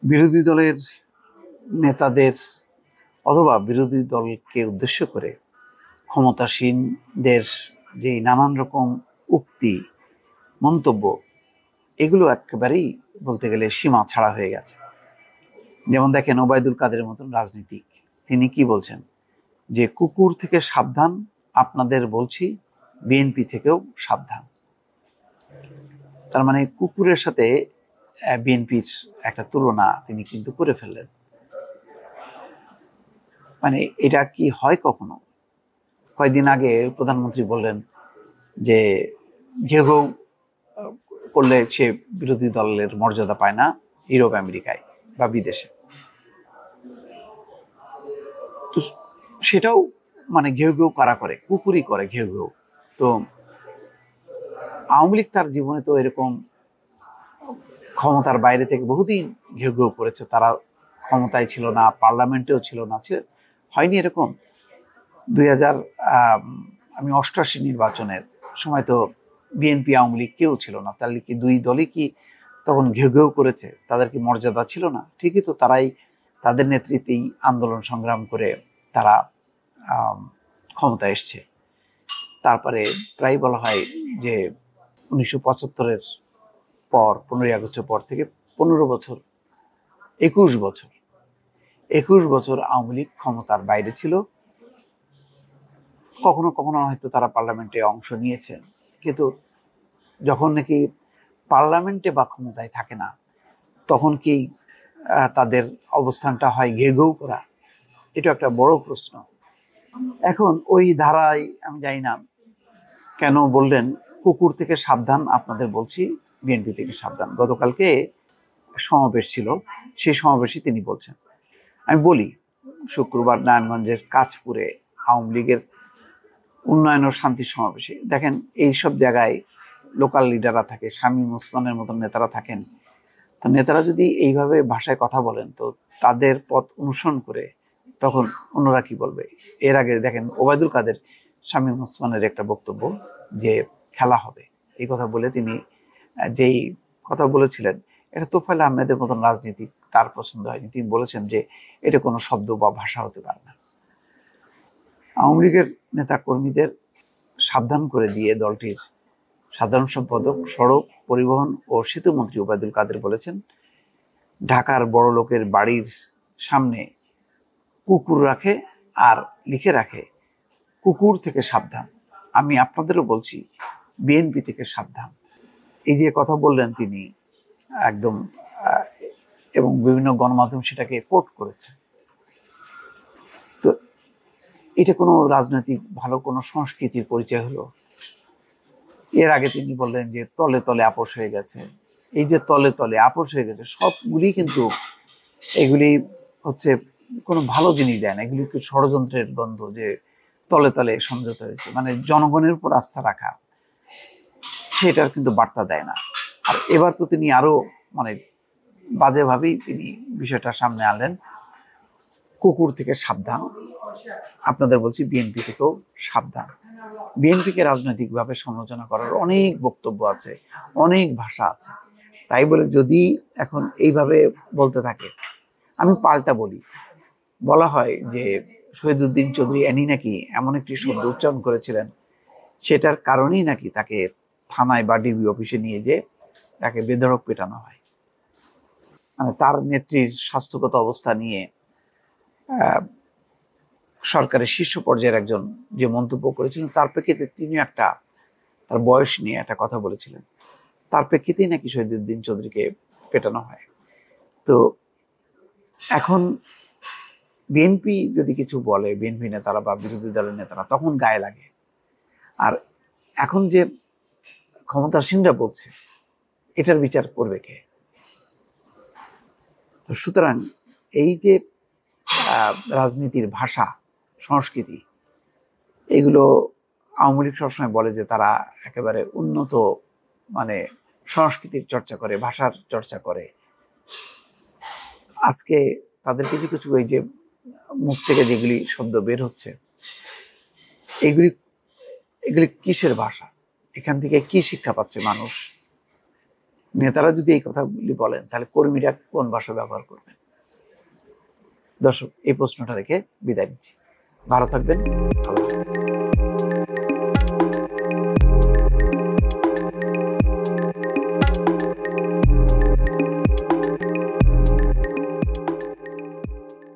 বিরোধী দলের নেতাদের অথবা বিরোধী দলকে উদ্দেশ্য করে ক্ষমতাসীনদের যে নানান রকম উক্তি, মন্তব্য, এগুলো একেবারেই বলতে গেলে সীমা ছাড়া হয়ে গেছে। যেমন দেখেন, ওবায়দুল কাদেরের মতন রাজনীতিক, তিনি কি বলছেন যে কুকুর থেকে সাবধান, আপনাদের বলছি বিএনপি থেকেও সাবধান। তার মানে কুকুরের সাথে বিএনপির একটা তুলনা তিনি কিন্তু করে ফেললেন। মানে এটা কি হয় কখনো? কয়েকদিন আগে প্রধানমন্ত্রী বললেন যে ঘেউ ঘেউ করলে সে বিরোধী দলের মর্যাদা পায় না ইউরোপ, আমেরিকায় বা বিদেশে। তো সেটাও মানে ঘেউ ঘেউ কারা করে? কুকুরই করে ঘেউ ঘেউ। তো আওয়ামী লীগ তার জীবনে তো এরকম ক্ষমতার বাইরে থেকে বহুদিন ঘেউ ঘেউ করেছে। তারা ক্ষমতায় ছিল না, পার্লামেন্টেও ছিল না, হয়নি এরকম। 2088 নির্বাচনের সময় তো বিএনপি আওয়ামী লীগ কেউ ছিল না। তাহলে কি দুই দলই কি তখন ঘেউ ঘেউ করেছে? তাদের কি মর্যাদা ছিল না? ঠিকই তো, তারাই তাদের নেতৃত্বেই আন্দোলন সংগ্রাম করে তারা ক্ষমতায় এসছে। তারপরে প্রায় বলা হয় যে 1975-এর পর, 15ই আগস্টের পর থেকে 15 বছর, 21 বছর আওয়ামী লীগ ক্ষমতার বাইরে ছিল। কখনো কখনো হয়তো তারা পার্লামেন্টে অংশ নিয়েছে, কিন্তু যখন নাকি পার্লামেন্টে বা ক্ষমতায় থাকে না, তখন কি তাদের অবস্থানটা হয় ঘেউ ঘেউ করা? এটা একটা বড় প্রশ্ন। এখন ওই ধারায় আমি জানি না কেন বললেন কুকুর থেকে সাবধান, আপনাদের বলছি বিএনপি থেকে সাবধান। গতকালকে সমাবেশ ছিল, সেই সমাবেশে তিনি বলছেন। আমি বলি, শুক্রবার নারায়ণগঞ্জের কাঁচপুরে আওয়ামী লীগের উন্নয়ন ও শান্তি সমাবেশে দেখেন এইসব জায়গায় লোকাল লিডাররা থাকে, শামীম ওসমানের মতন নেতারা থাকেন। তো নেতারা যদি এইভাবে ভাষায় কথা বলেন, তো তাদের পথ অনুসরণ করে তখন অন্যরা কি বলবে? এর আগে দেখেন ওবায়দুল কাদের শামীম ওসমানের একটা বক্তব্য যে খেলা হবে, এই কথা বলে তিনি যেই কথা বলেছিলেন, এটা তোফায়েল আহমেদের মতন রাজনীতি তার পছন্দ হয়নি। তিনি বলেছেন যে এটা কোনো শব্দ বা ভাষা হতে পারে না। আওয়ামী লীগের নেতা কর্মীদের সাবধান করে দিয়ে দলটির সাধারণ সম্পাদক, সড়ক পরিবহন ও সেতুমন্ত্রী ওবায়দুল কাদের বলেছেন, ঢাকার বড় লোকের বাড়ির সামনে কুকুর রাখে আর লিখে রাখে কুকুর থেকে সাবধান। আমি আপনাদেরও বলছি বিএনপি থেকে সাবধান। এই যে কথা বললেন তিনি একদম, এবং বিভিন্ন গণমাধ্যম সেটাকে কোট করেছে। তো এটা কোনো রাজনৈতিক ভালো কোনো সংস্কৃতির পরিচয় হলো? এর আগে তিনি বললেন যে তলে তলে আপোষ হয়ে গেছে। এই যে তলে তলে আপোষ হয়ে গেছে, সবগুলি কিন্তু এগুলি হচ্ছে কোনো ভালো জিনিস দেয় না। এগুলি ষড়যন্ত্রের গন্ধ, যে তলে তলে সমঝোতা হয়েছে, মানে জনগণের উপর আস্থা রাখা, সেটার কিন্তু বার্তা দেয় না। আর এবার তো তিনি আরো মানে বাজেভাবেই তিনি বিষয়টা সামনে আনলেন, কুকুর থেকে সাবধান, আপনাদের বলছি বিএনপি থেকেও সাবধান। বিএনপিকে রাজনৈতিকভাবে সমালোচনা করার অনেক বক্তব্য আছে, অনেক ভাষা আছে। তাই বলে যদি এখন এইভাবে বলতে থাকে, আমি পাল্টা বলি, বলা হয় যে শহীদুদ্দিন চৌধুরী অ্যানি নাকি এমন একটি শব্দ উচ্চারণ করেছিলেন, সেটার কারণেই নাকি তাকে থানায় বা ডিবি অফিসে নিয়ে যেয়ে তাকে বেধড়ক পেটানো হয়। মানে তার নেত্রীর স্বাস্থ্যগত অবস্থা নিয়ে সরকারের শীর্ষ পর্যায়ের একজন যে মন্তব্য করেছিলেন, তার প্রেক্ষিতে তিনি একটা তার বয়স নিয়ে একটা কথা বলেছিলেন, তার প্রেক্ষিতেই নাকি শহীদুদ্দিন চৌধুরীকে পেটানো হয়। তো এখন বিএনপি যদি কিছু বলে, বিএনপি নেতারা বা বিরোধী দলের নেতারা, তখন গায়ে লাগে। আর এখন যে ক্ষমতাসীনরা বলছে, এটার বিচার করবে কে? তো সুতরাং এই যে রাজনীতির ভাষা, সংস্কৃতি, এগুলো আওয়ামী লীগ সবসময় বলে যে তারা একেবারে উন্নত মানে সংস্কৃতির চর্চা করে, ভাষার চর্চা করে। আজকে তাদের কিছু কিছু এই যে মুখ থেকে যেগুলি শব্দ বের হচ্ছে, এগুলি কিসের ভাষা? এখান থেকে কি শিক্ষা পাচ্ছে মানুষ? নেতারা যদি এই কথাগুলি বলেন তাহলে কর্মীরা কোন ভাষা ব্যবহার করবেন? দর্শক, এই প্রশ্নটা রেখে বিদায় নিচ্ছি। ভালো থাকবেন। আল্লাহ হাফেজ।